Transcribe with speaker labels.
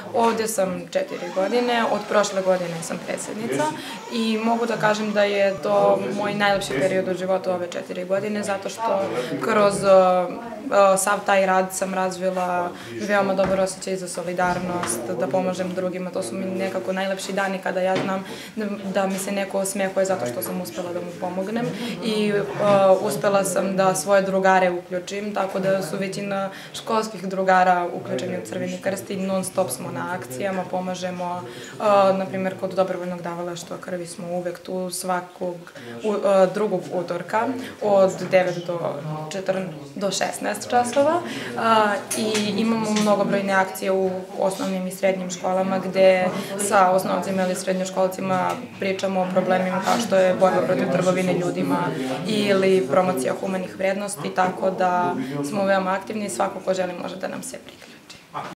Speaker 1: Ovdje sam 4 godine, od prošle godine sam predsjednica i mogu da kažem da je to moj najlepši period u životu ove 4 godine, zato što kroz sav taj rad sam razvila veoma dobar osjećaj za solidarnost, da pomažem drugima. To su mi nekako najlepši dani kada ja znam da mi se neko osmehuje zato što sam uspela da mu pomognem i uspela sam da svoje drugare uključim, tako da su većina školskih drugara uključeni u Crveni krst i non stop smo na akcijama, pomažemo, na primjer kod dobrovoljnog davalaštva krvi smo uvek tu svakog drugog utorka od 9 do 16 časova i imamo mnogobrojne akcije u osnovnim i srednjim školama gde sa osnovcima ili srednjoškolcima pričamo o problemima kao što je borba protiv trgovine ljudima ili promocija humanih vrednosti, tako da smo veoma aktivni i svako ko želi može da nam se priključi.